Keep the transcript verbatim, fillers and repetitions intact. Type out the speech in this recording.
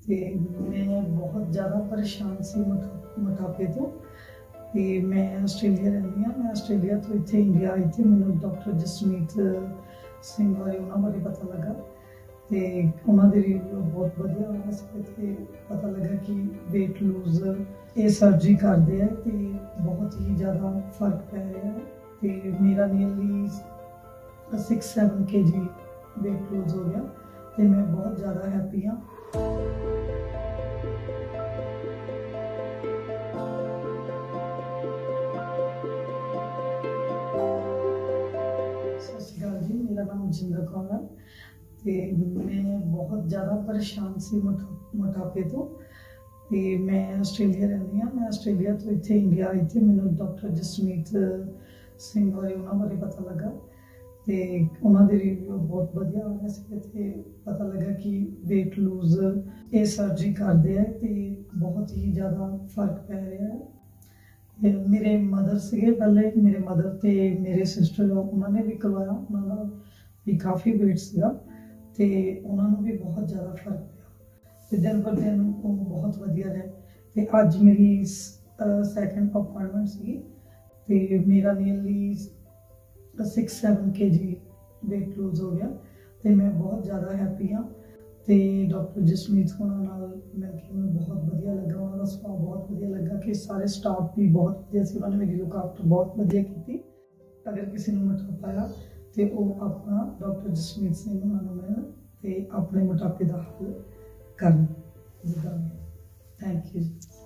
ਤੇ ਮੈਂ ਬਹੁਤ ਜ਼ਿਆਦਾ ਪਰੇਸ਼ਾਨ ਸੀ ਮੋਟਾ ਮੋਟਾਪੇ ਤੋਂ। ਤੇ ਮੈਂ ਆਸਟ੍ਰੇਲੀਆ ਰਹਿੰਦੀ ਹਾਂ। ਮੈਂ ਆਸਟ੍ਰੇਲੀਆ ਤੋਂ ਇੱਥੇ ਇੰਡੀਆ ਆਈ ਤੇ ਮੈਨੂੰ ਡਾਕਟਰ ਜਸਮੀਤ ਸਿੰਘ ਬਾਰੇ ਉਹਨਾਂ ਬਾਰੇ ਪਤਾ ਲੱਗਾ ਤੇ ਉਹਨਾਂ ਦੇ ਰਿਵਿਊ ਬਹੁਤ ਵਧੀਆ ਹੋਇਆ ਸੀ ਤੇ ਪਤਾ ਲੱਗਾ ਕਿ weight lose ਇਹ ਸਰਜਰੀ ਕਰਦੇ ਆ ਤੇ ਬਹੁਤ ਹੀ ਜ਼ਿਆਦਾ ਫਰਕ ਪੈ ਰਿਹਾ ਹੈ ਤੇ ਮੇਰਾ ਨੀਅਰਲੀ ਸਿਕਸ ਸੈਵਨ ਕੇ ਜੀ weight lose ਹੋ ਗਿਆ ਤੇ ਮੈਂ ਬਹੁਤ ਜ਼ਿਆਦਾ ਹੈਪੀ ਹਾਂ। ਸਤਿ ਸ਼੍ਰੀ ਅਕਾਲ ਜੀ, ਮੇਰਾ ਨਾਮ ਜਿੰਦਰ ਕੌਰ ਹੈ ਤੇ ਮੈਂ ਬਹੁਤ ਜ਼ਿਆਦਾ ਪਰੇਸ਼ਾਨ ਸੀ ਮੋਟਾਪੇ ਤੋਂ ਤੇ ਮੈਂ ਆਸਟ੍ਰੇਲੀਆ ਰਹਿੰਦੀ ਹਾਂ। ਮੈਂ ਆਸਟ੍ਰੇਲੀਆ ਤੋਂ ਇੱਥੇ ਇੰਡੀਆ ਆਈ ਤੇ ਮੈਨੂੰ ਡਾਕਟਰ ਜਸਮੀਤ ਸਿੰਘ ਬਾਰੇ ਉਹਨਾਂ ਬਾਰੇ ਪਤਾ ਲੱਗਾ ਤੇ ਉਹਨਾਂ ਦੇ ਰਿਵਿਊ ਬਹੁਤ ਵਧੀਆ ਹੋਇਆ ਸੀ ਤੇ ਪਤਾ ਲੱਗਾ ਕਿ weight lose ਇਹ ਸਰਜਰੀ ਕਰਦੇ ਆ ਤੇ ਬਹੁਤ ਹੀ ਜ਼ਿਆਦਾ ਫਰਕ ਪੈ ਰਿਹਾ ਹੈ। ਮੇਰੇ ਮਦਰ ਸੀਗੇ ਪਹਿਲੇ, ਮੇਰੇ ਮਦਰ ਤੇ ਮੇਰੇ ਸਿਸਟਰ ਉਹਨਾਂ ਨੇ ਵੀ ਕਰਵਾਇਆ, ਉਹਨਾਂ ਦਾ ਵੀ ਕਾਫੀ weight ਸੀਗਾ ਤੇ ਉਹਨਾਂ ਨੂੰ ਵੀ ਬਹੁਤ ਜ਼ਿਆਦਾ ਫਰਕ ਪਿਆ ਤੇ ਦਿਨ ਪਰ ਦਿਨ ਉਹ ਬਹੁਤ ਵਧੀਆ ਰਹੇ ਤੇ ਅੱਜ ਮੇਰੀ ਸੈਕਿੰਡ ਅਪਾਇੰਟਮੈਂਟ ਸੀ ਤੇ ਮੇਰਾ ਨੀਅਰਲੀ ਸਿਕਸ ਸੈਵਨ ਕੇ ਜੀ weight lose ਹੋ ਗਿਆ ਤੇ ਮੈਂ ਬਹੁਤ ਜ਼ਿਆਦਾ ਹੈਪੀ ਹਾਂ ਤੇ ਡਾਕਟਰ ਜਸਮੀਤ ਹੋਣਾ ਨਾਲ ਮਿਲ ਕੇ ਮੈਨੂੰ ਬਹੁਤ ਵਧੀਆ ਲੱਗਾ। ਉਹਨਾਂ ਦਾ ਸੁਭਾਅ ਬਹੁਤ ਵਧੀਆ ਲੱਗਾ ਕਿ ਸਾਰੇ ਸਟਾਫ ਵੀ ਬਹੁਤ ਵਧੀਆ ਸੀ, ਉਹਨਾਂ ਨੇ ਮੇਰੀ ਲੁੱਕ ਆਫਟਰ ਬਹੁਤ ਵਧੀਆ ਕੀਤੀ। ਅਗਰ ਕਿਸੇ ਨੂੰ ਮੋਟਾਪਾ ਆਇਆ ਤੇ ਉਹ ਆਪਣਾ ਡਾਕਟਰ ਜਸਮੀਤ ਸਿੰਘ ਉਹਨਾਂ ਨੂੰ ਮਿਲਣ ਤੇ ਆਪਣੇ ਮੋਟਾਪੇ ਦਾ ਹੱਲ ਕਰਨ। Thank you.